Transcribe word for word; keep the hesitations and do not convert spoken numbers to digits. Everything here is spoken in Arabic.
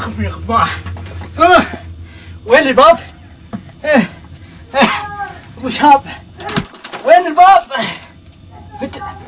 اخذ من ياخذ معه. آه. وين الباب؟ آه. آه. ابو شهاب وين الباب؟ بت...